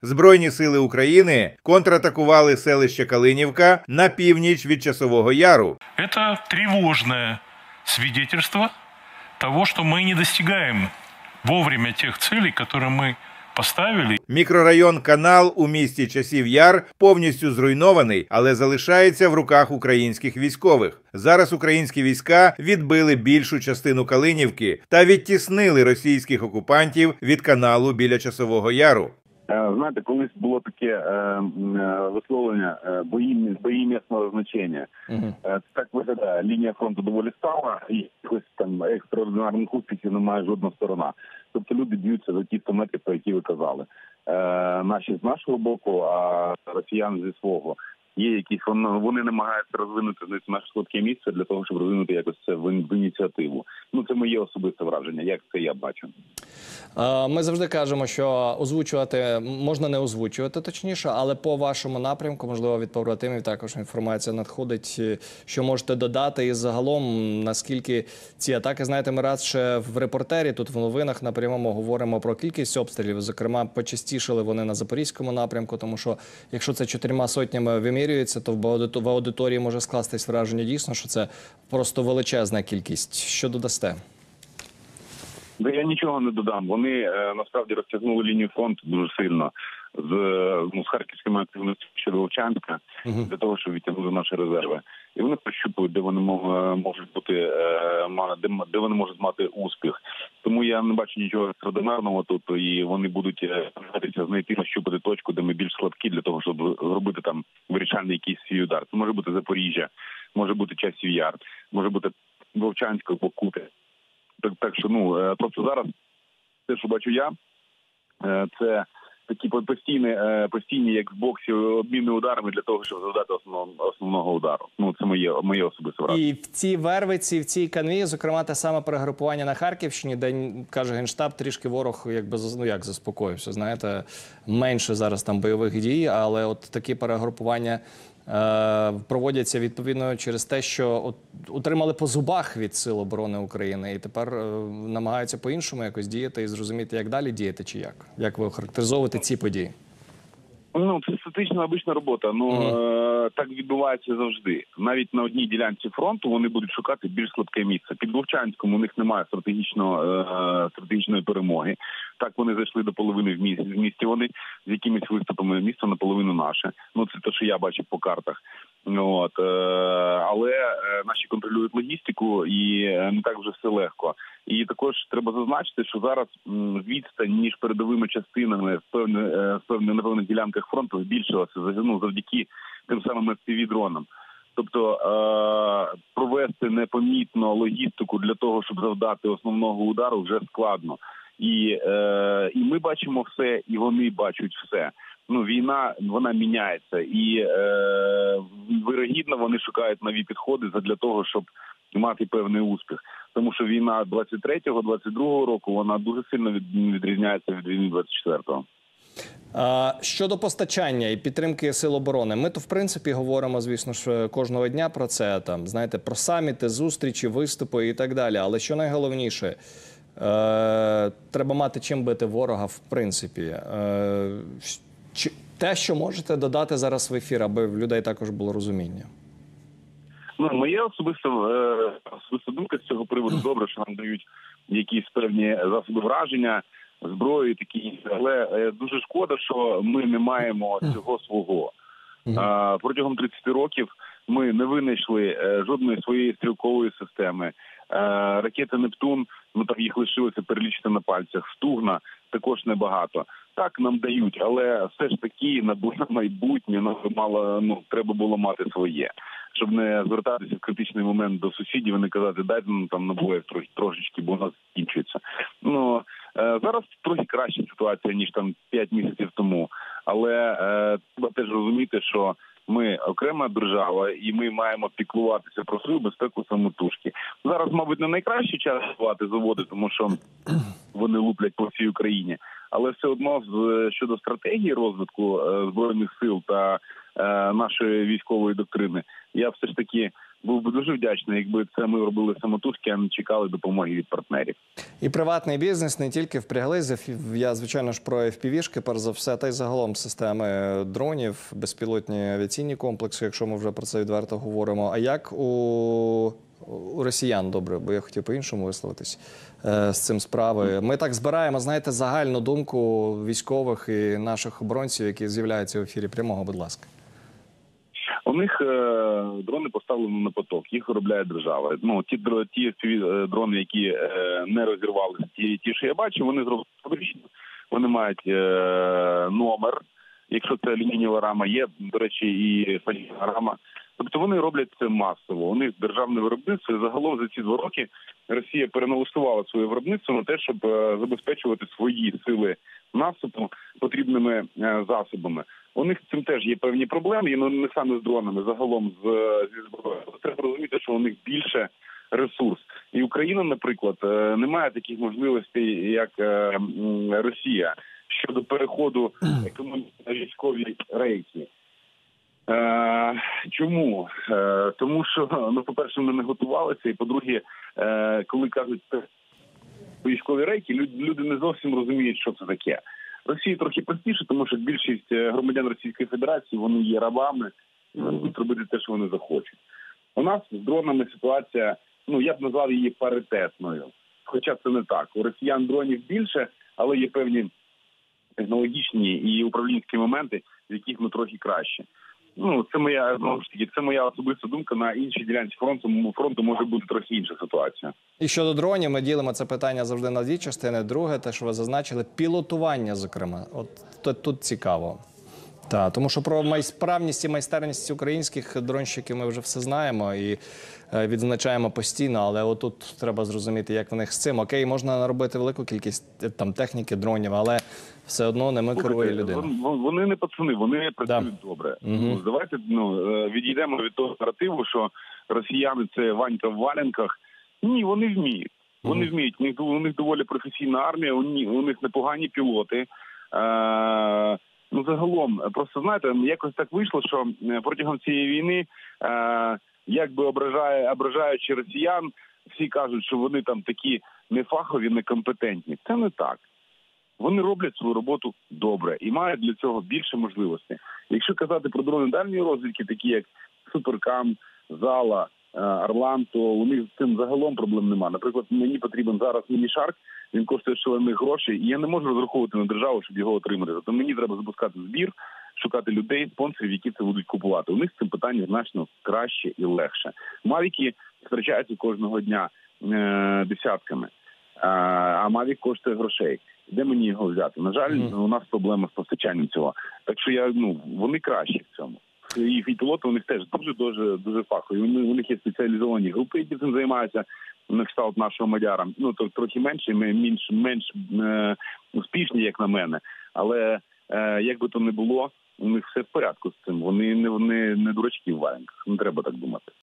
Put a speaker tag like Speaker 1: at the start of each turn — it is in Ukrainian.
Speaker 1: Збройні сили України контратакували селище Калинівка на північ від Часового Яру.
Speaker 2: Это тревожное свидетельство того, что мы не достигаем вовремя тех целей, которые мы поставили.
Speaker 1: Мікрорайон Канал у місті Часів Яр повністю зруйнований, але залишається в руках українських військових. Зараз українські війська відбили більшу частину Калинівки та відтіснили російських окупантів від каналу біля Часового Яру.
Speaker 3: Знаєте, колись було таке висловлення «бої місцевого значення». Так виглядає. Лінія фронту доволі стала, і якось там екстраординарних успіхів немає жодна сторона. Тобто люди б'ються за ті 100 метрів, про які ви казали. Наші з нашого боку, а росіяни зі свого. Є якісь, вони намагаються розвинути наше слабке місце для того, щоб розвинути якось це в ініціативу. Це моє особисте враження, як це я бачу.
Speaker 4: Ми завжди кажемо, що озвучувати, можна не озвучувати точніше, але по вашому напрямку, можливо, від побратимів також інформація надходить, що можете додати. І загалом, наскільки ці атаки, знаєте, ми раз ще в репортері, тут в новинах на прямому говоримо про кількість обстрілів. Зокрема, почастішали вони на Запорізькому напрямку, тому що якщо це 4 сотнями вимірюється, то в аудиторії може скластись враження дійсно, що це просто величезна кількість. Що додасте?
Speaker 3: Я нічого не додам. Вони насправді розтягнули лінію фронту дуже сильно з харківськими активностями щодо Вовчанська для того, щоб відтягнути наші резерви. І вони прощупують, де вони можуть бути, де вони можуть мати успіх. Тому я не бачу нічого екстраординарного тут, і вони будуть намагатися знайти, нащупати точку, де ми більш слабкі для того, щоб зробити там вирішальний якийсь свій удар. Це може бути Запоріжжя, може бути Часів Яр, може бути Вовчанська, Покути. Так що, просто зараз те, що бачу я, це такі постійні, як в боксі, обміни ударами для того, щоб завдати основного удару. Це моє особисте враження.
Speaker 4: І в цій Вервиці, в цій канві, зокрема, те саме перегрупування на Харківщині, де, каже Генштаб, трішки ворог заспокоївся. Знаєте, менше зараз там бойових дій, але от такі перегрупування проводяться відповідно через те, що отримали по зубах від Сил оборони України і тепер намагаються по-іншому якось діяти і зрозуміти, як далі діяти чи як? Як ви охарактеризовуєте ці події?
Speaker 3: Це статична обична робота. Так відбувається завжди. Навіть на одній ділянці фронту вони будуть шукати більш слабке місце. Під Вовчанськом у них немає стратегічної перемоги. Так вони зайшли до половини в місті вони з якимись виступами. Місто наполовину наше. Це те, що я бачив по картах. Але наші контролюють логістику і не так вже все легко. І також треба зазначити, що зараз відстань між передовими частинами на певних ділянках фронту збільшилася завдяки тим самим FPV-дронам. Тобто провести непомітно логістику для того, щоб завдати основного удару, вже складно. І ми бачимо все, і вони бачать все. Війна, вона міняється. І вирогідно вони шукають нові підходи для того, щоб мати певний успіх. Тому що війна 23-22 року, вона дуже сильно відрізняється від війни 24-го.
Speaker 4: Щодо постачання і підтримки Сил оборони, ми то в принципі говоримо, звісно ж, кожного дня про це, знаєте, про саміти, зустрічі, виступи і так далі. Але що найголовніше, треба мати чим бити ворога в принципі. Те, що можете додати зараз в ефір, аби в людей також було розуміння.
Speaker 3: Моя особиста думка з цього приводу. Добре, що нам дають якісь певні засоби враження, зброю такі, але дуже шкода, що ми не маємо цього свого. Протягом 30 років ми не винайшли жодної своєї стрілкової системи. Ракети «Нептун», там їх лишилося перелічити на пальцях. «Стугна» також небагато. Так, нам дають, але все ж таки на майбутнє треба було мати своє. Щоб не звертатися в критичний момент до сусідів і не казати, дайте нам там набоїв трошечки, бо у нас закінчується. Зараз трохи краща ситуація, ніж там 5 місяців тому. Але треба теж розуміти, що ми окрема держава і ми маємо піклуватися про свою безпеку самотужки. Зараз, мабуть, не найкращий час купувати заводи, тому що вони луплять по всій Україні. Але все одно щодо стратегії розвитку Збройних сил та нашої військової доктрини, я все ж таки був би дуже вдячний, якби це ми робили самотужки, а не чекали допомоги від партнерів.
Speaker 4: І приватний бізнес не тільки впряглися. Я, звичайно ж, про FPV-шки, перш за все, та й загалом системи дронів, безпілотні авіаційні комплекси, якщо ми вже про це відверто говоримо. А як у росіян, добре, бо я хотів по-іншому висловитись, з цим справи. Ми так збираємо, знаєте, загальну думку військових і наших оборонців, які з'являються в ефірі прямого, будь ласка.
Speaker 3: У них дрони поставлені на поток, їх виробляє держава. Ну, ті дрони, які не розірвалися, ті, що я бачу, вони зроблені фабрично, вони мають номер. Якщо це алюмінієва рама, є, до речі, і фанерна рама. Тобто вони роблять це масово. У них державне виробництво, і загалом за ці 2 роки Росія переналаштувала своє виробництво на те, щоб забезпечувати свої сили наступу потрібними засобами. У них з цим теж є певні проблеми, і не саме з дронами, загалом зі зброєю. Треба розуміти, що у них більше ресурс. І Україна, наприклад, не має таких можливостей, як Росія, щодо переходу економіки на військові рейки. Чому? Тому що, ну, по-перше, ми не готувалися, і по-друге, коли кажуть військові рейки, люди не зовсім розуміють, що це таке. Росії трохи простіше, тому що більшість громадян Російської Федерації, вони є рабами, і вони будуть робити те, що вони захочуть. У нас з дронами ситуація, ну, я б назвав її паритетною. Хоча це не так. У росіян дронів більше, але є певні технологічні і управлінські моменти, в яких ми трохи краще. Ну, це моя, знову ж таки, це моя особиста думка. На іншій ділянці фронту може бути трохи інша ситуація.
Speaker 4: І щодо дронів, ми ділимо це питання завжди на 2 частини. Друге, те, що ви зазначили, пілотування, зокрема. От тут цікаво. Так, тому що про справність і майстерність українських дронщиків ми вже все знаємо і відзначаємо постійно, але отут треба зрозуміти, як в них з цим. Окей, можна наробити велику кількість там техніки, дронів, але все одно ними керує людина.
Speaker 3: Вони не пацани, вони працюють добре.
Speaker 4: Угу.
Speaker 3: Давайте відійдемо від того наративу, що росіяни – це Ванька в валенках. Ні, вони вміють. Вони вміють. У них доволі професійна армія, у них непогані пілоти. Ну, загалом, просто, знаєте, якось так вийшло, що протягом цієї війни, якби ображаючи росіян, всі кажуть, що вони там такі нефахові, некомпетентні. Це не так. Вони роблять свою роботу добре і мають для цього більше можливостей. Якщо казати про дрони дальньої розвідки, такі як Суперкам, Зала, Орлан, то у них з цим загалом проблем немає. Наприклад, мені потрібен зараз міні-шарк, він коштує шалених грошей, і я не можу розраховувати на державу, щоб його отримати. Тобто мені треба запускати збір, шукати людей, спонсорів, які це будуть купувати. У них з цим питання значно краще і легше. Мавіки втрачаються кожного дня десятками, а Мавік коштує грошей. Де мені його взяти? На жаль, у нас проблема з постачанням цього. Так що вони кращі в цьому. І пілоти у них теж дуже фахові. У них є спеціалізовані групи, які цим займаються, на кшталт нашого Мадяра. Ну, то трохи менше, менш успішні, як на мене. Але як би то не було, у них все в порядку з цим. Вони не дурачки в валенках. Не треба так думати.